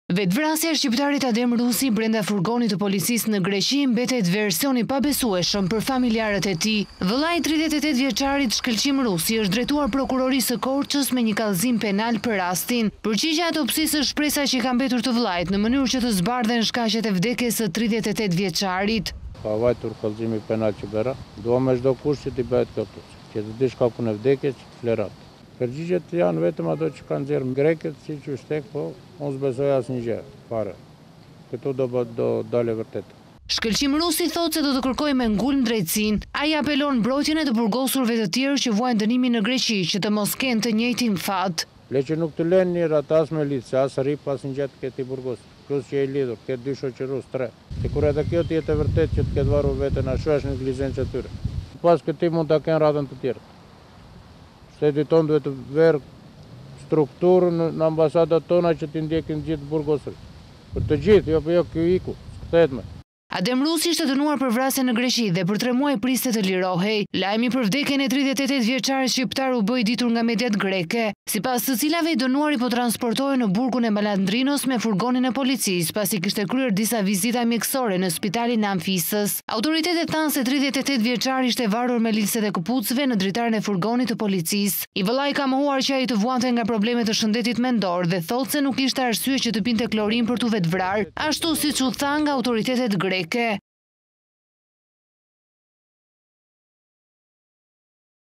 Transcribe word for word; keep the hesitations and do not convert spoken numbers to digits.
Vetvrasja e shqiptarit Adem Rusi brenda furgonit të policisë në Greqi mbetet versioni pabesueshëm për familjarët e tij. Vëllai tridhjetë e tetë vjeçarit Shkëlqim Rusi është drejtuar prokurorisë së Korçës me një kallëzim penal për rastin. Përgjigjja e autopsisë është shpresa që ka mbetur të vëllait në mënyrë që të zbardhen shkaqet e vdekjes së tridhjetë e tetë vjeçarit. Ka vajtur kallëzimi penal që bëra, dua me çdo kusht që t'i bëhet autopsia, që të di shkakun e vdekjes, flerat. Përgjigjet janë vetëm ato që kanë nxjerrë greket, si që shtek, po unë s'besoj asnjë gjë fare. Këtu do do dalë vërtet. Shkëlqim Rusi thotë se do të kërkojë me ngulm drejtësinë. Ai apelon mbrojtjen e të burgosurve të tjerë që vuajnë dënimin në Greqi që të mos kenë të njëjtin fat. Le që nuk të lënë një rat as me lidhëse, as rip as një gjë të ketë i burgosur. Plus që e lidhur, ketë dy shoqërus, tre. Se kur edhe kjo të jetë vërtet që të ketë varur veten, ashtu është neglizhencë e tyre. Pas këtij mund ta kenë radhën të tjerë. Shteti tonë duhet të verë strukturën në ambasadat tona që t'i ndjekin gjithë burgosurit. Për të gjithë, jo për jo kjo iku, s'kthehet më. Adem Rusi ishte dënuar për vrasje në Greqi dhe për tre muaj priste të lirohej. Lajmi për vdekjen e tridhjetë e tetë vjeçarit shqiptar u bë i ditur nga mediat greke, sipas të cilave i dënuari po transportohej në burgun e Malandrinos me furgonin e policisë, pasi kishte kryer disa vizita mjekësore në spitalin e Amfisës. Autoritetet thanë se tridhjetë e tetë vjeçari ishte varur me lidhëse të këpucëve në dritaren e furgonit të policisë. I Vëllai ka mohuar që ai të vuante nga problemet të shëndetit mendor dhe thotë se nuk ishte arsye që të pinte klorin për t'u vetvrarë, ashtu siç u tha nga autoritetet greke.